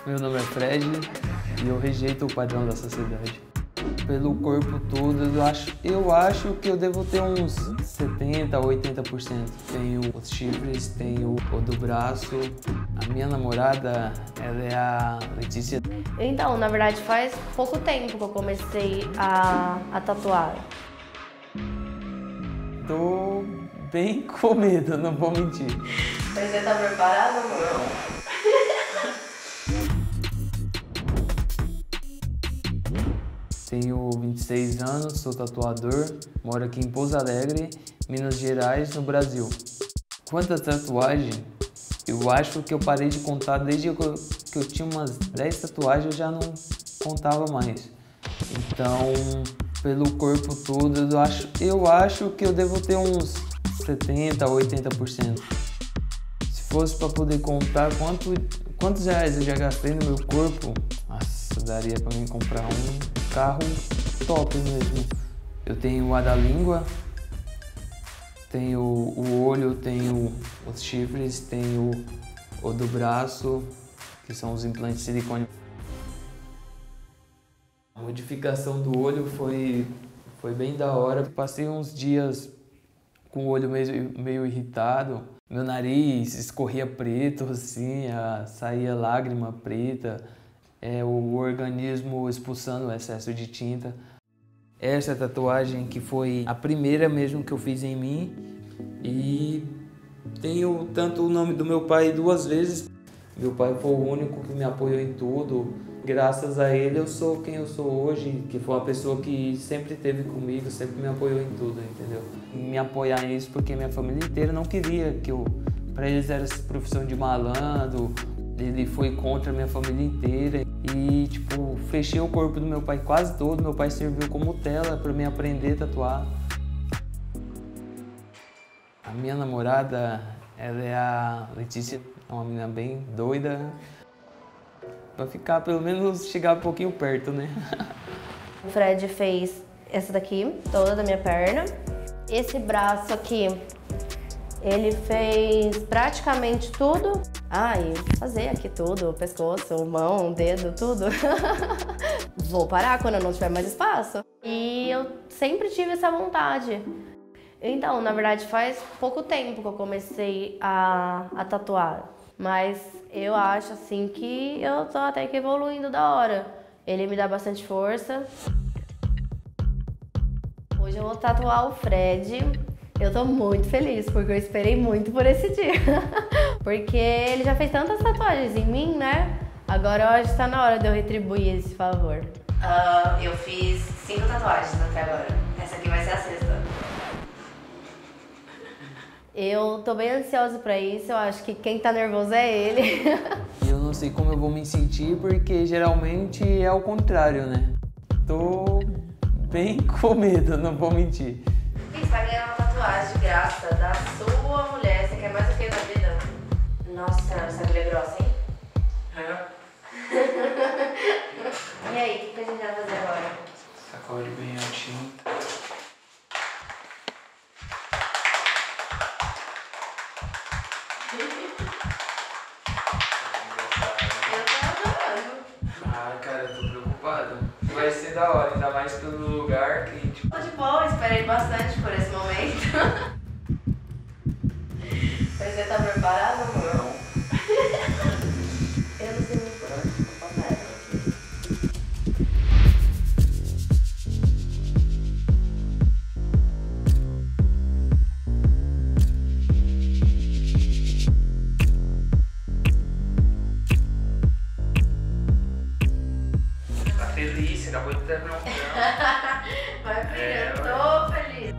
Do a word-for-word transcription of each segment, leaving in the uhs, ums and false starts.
Meu nome é Fred e eu rejeito o padrão da sociedade. Pelo corpo todo, eu acho, eu acho que eu devo ter uns setenta, oitenta por cento. Tenho os chifres, tenho o do braço. A minha namorada, ela é a Letícia. Então, na verdade, faz pouco tempo que eu comecei a, a tatuar. Tô bem com medo, não vou mentir. Mas você tá preparado, amor? Tenho vinte e seis anos, sou tatuador, moro aqui em Pouso Alegre, Minas Gerais, no Brasil. Quanto à tatuagem, eu acho que eu parei de contar desde que eu, que eu tinha umas dez tatuagens, eu já não contava mais. Então, pelo corpo todo, eu acho, eu acho que eu devo ter uns setenta, oitenta por cento. Se fosse para poder contar quanto, quantos reais eu já gastei no meu corpo, nossa, daria para mim comprar um carro top mesmo. Eu tenho a da língua, tenho o olho, tenho os chifres, tenho o do braço, que são os implantes de silicone. A modificação do olho foi, foi bem da hora. Passei uns dias com o olho meio, meio irritado. Meu nariz escorria preto, assim, a, saía lágrima preta. É, o organismo expulsando o excesso de tinta. Essa tatuagem que foi a primeira mesmo que eu fiz em mim. E tenho tanto o nome do meu pai duas vezes. Meu pai foi o único que me apoiou em tudo. Graças a ele eu sou quem eu sou hoje, que foi uma pessoa que sempre esteve comigo, sempre me apoiou em tudo, entendeu? E me apoiar nisso porque minha família inteira não queria que eu... Para eles era essa profissão de malandro. Ele foi contra a minha família inteira e, tipo, fechei o corpo do meu pai quase todo. Meu pai serviu como tela para mim aprender a tatuar. A minha namorada, ela é a Letícia, é uma menina bem doida. Pra ficar, pelo menos, chegar um pouquinho perto, né? O Fred fez essa daqui, toda da minha perna. Esse braço aqui, ele fez praticamente tudo. Ah, e fazer aqui tudo, pescoço, mão, dedo, tudo. Vou parar quando eu não tiver mais espaço. E eu sempre tive essa vontade. Então, na verdade, faz pouco tempo que eu comecei a, a tatuar. Mas eu acho, assim, que eu tô até que evoluindo da hora. Ele me dá bastante força. Hoje eu vou tatuar o Fred. Eu tô muito feliz, porque eu esperei muito por esse dia. Porque ele já fez tantas tatuagens em mim, né? Agora eu acho que tá na hora de eu retribuir esse favor. Uh, eu fiz cinco tatuagens até agora. Essa aqui vai ser a sexta. Eu tô bem ansiosa pra isso, eu acho que quem tá nervoso é ele. Eu não sei como eu vou me sentir, porque geralmente é o contrário, né? Tô bem com medo, não vou mentir. Você vai ganhar uma tatuagem de graça da sua mulher. Você quer mais o que na vida? Nossa, essa agulha é grossa, hein? É. E aí, o que a gente vai fazer agora? Sacode bem a tinta. Eu tô adorando. Ah, cara, eu tô preocupado. Vai ser da hora, ainda mais pelo lugar que, tipo... Tô de boa, esperei bastante por esse momento. Você tá preparado, amor? Não. Eu não sei nem por onde eu começo. Tá feliz, acabou de terminar o programa. Vai, filho, É, eu tô feliz.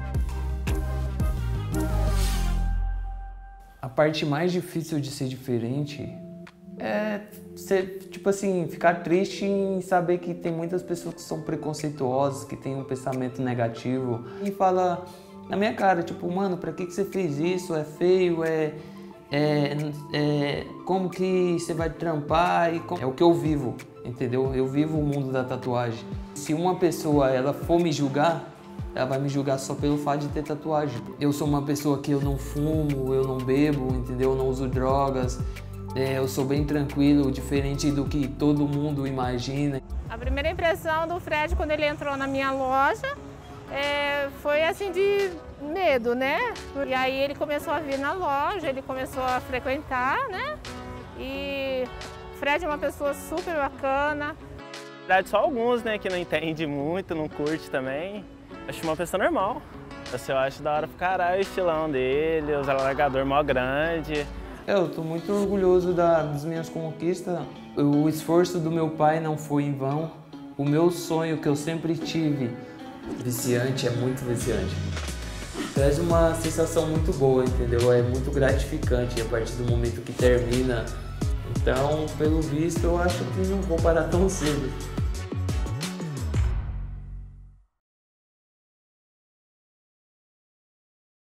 A parte mais difícil de ser diferente é ser, tipo assim, ficar triste em saber que tem muitas pessoas que são preconceituosas, que têm um pensamento negativo e fala na minha cara, tipo, mano, pra que que você fez isso? É feio, é, é, é como que você vai trampar? E como... É o que eu vivo, entendeu? Eu vivo o mundo da tatuagem. Se uma pessoa ela for me julgar, ela vai me julgar só pelo fato de ter tatuagem. Eu sou uma pessoa que eu não fumo, eu não bebo, entendeu? Eu não uso drogas. É, eu sou bem tranquilo, diferente do que todo mundo imagina. A primeira impressão do Fred quando ele entrou na minha loja é, foi assim de medo, né? E aí ele começou a vir na loja, ele começou a frequentar, né? E o Fred é uma pessoa super bacana. Na verdade, só alguns, né, que não entende muito, não curte também. Acho uma pessoa normal. Assim, eu acho da hora pro caralho o estilão dele, os alargador mó grande. Eu tô muito orgulhoso da, das minhas conquistas. O esforço do meu pai não foi em vão. O meu sonho que eu sempre tive, viciante, é muito viciante. Traz uma sensação muito boa, entendeu? É muito gratificante a partir do momento que termina. Então, pelo visto, eu acho que não vou parar tão cedo.